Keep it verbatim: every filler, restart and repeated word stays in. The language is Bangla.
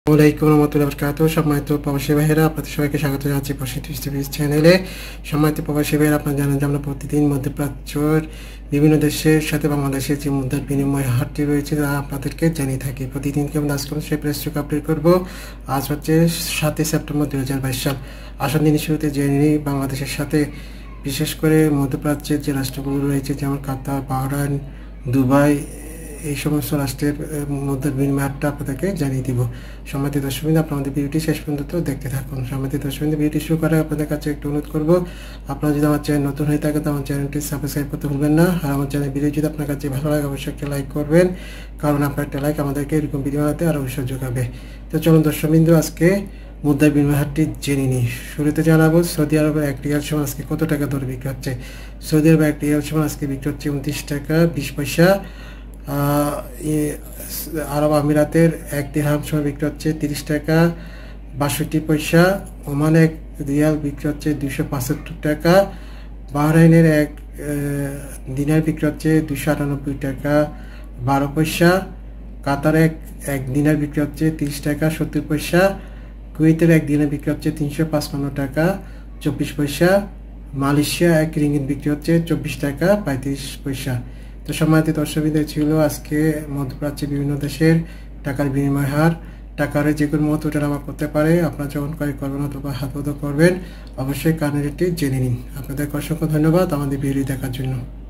আসসালামু আলাইকুম রহমতুল্লাহ বরকাতুহু। সম্মানিত প্রবাসী ভাইয়েরা, আপনাদের সবাইকে স্বাগত জানাচ্ছি প্রসিদ্ধ টিভি চ্যানেলে। সম্মানিত প্রবাসী ভাইয়েরা, আপনারা জানেন যে আমরা প্রতিদিন মধ্যপ্রাচ্যের বিভিন্ন দেশের সাথে বাংলাদেশের যে মুদ্রার বিনিময় হারটি রয়েছে তা আপনাদেরকে জানিয়ে থাকি। প্রতিদিন কেমন আজ করুন সেই প্রেসটুকু আপডেট করবো। আজ হচ্ছে সাতই সেপ্টেম্বর দুই হাজার বাইশ সাল। আসন দিনের শুরুতে জেনে নিই বাংলাদেশের সাথে বিশেষ করে মধ্যপ্রাচ্যের যে রাষ্ট্রগুলো রয়েছে, যেমন কাতার, বাহরাইন, দুবাই, এই সমস্ত রাষ্ট্রের মুদ্রার বিনিময় হারটা আপনাদেরকে জানিয়ে দিব। সম্মানিত দর্শকবৃন্দ, আপনারা আমাদের ভিডিওটি শেষ পর্যন্ত দেখতে থাকুন। সম্মানিত দর্শকবৃন্দ, ভিডিওটি শুরু করে আপনাদের কাছে একটু অনুরোধ করবো, আপনারা যদি আমার চ্যানেল নতুন হয়ে থাকে তো আমার চ্যানেলটি সাবস্ক্রাইব করতে ভুলবেন না। আর আমার চ্যানেল ভিডিও যদি আপনার কাছে ভালো লাগে অবশ্যই একটা লাইক করবেন, কারণ আপনার একটা লাইক আমাদেরকে এরকম ভিডিও বানাতে আরও উৎসাহ যোগাবে। তো চলুন দর্শকবৃন্দ, আজকে মুদ্রার বিনিময় হারটি জেনে নিই। শুরুতে জানাবো সৌদি আরবের এক রিয়াল সমান আজকে কত টাকা দরে বিক্রি হচ্ছে। সৌদি আরবে এক রিয়াল সমান আজকে বিক্রি হচ্ছে উনত্রিশ টাকা বিশ পয়সা। আরব আমিরাতের এক দিরহাম সময় বিক্রি হচ্ছে তিরিশ টাকা বাষট্টি পয়সা। ওমান এক রিয়াল বিক্রি হচ্ছে দুইশো পঁচাত্তর টাকা। বাহরাইনের এক দিনার বিক্রি হচ্ছে দুইশো আটানব্বই টাকা বারো পয়সা। কাতার এক এক দিনার বিক্রি হচ্ছে তিরিশ টাকা সত্তর পয়সা। কুয়েতের এক দিনার বিক্রি হচ্ছে তিনশো পাঁচপান্ন টাকা চব্বিশ পয়সা। মালয়েশিয়া এক রিঙ্গিত বিক্রি হচ্ছে চব্বিশ টাকা পঁয়ত্রিশ পয়সা। তো সম্মানিত দর্শকবৃন্দ, ছিল আজকে মধ্যপ্রাচ্যের বিভিন্ন দেশের টাকার বিনিময় হার। টাকার যে কোনো মতো ওঠানামা করতে পারে। আপনারা যখন ক্রয় করবেন অথবা হাত করবেন অবশ্যই কার্নেরটি জেনে নিন। আপনাদেরকে অসংখ্য ধন্যবাদ আমাদের ভিডিও দেখার জন্য।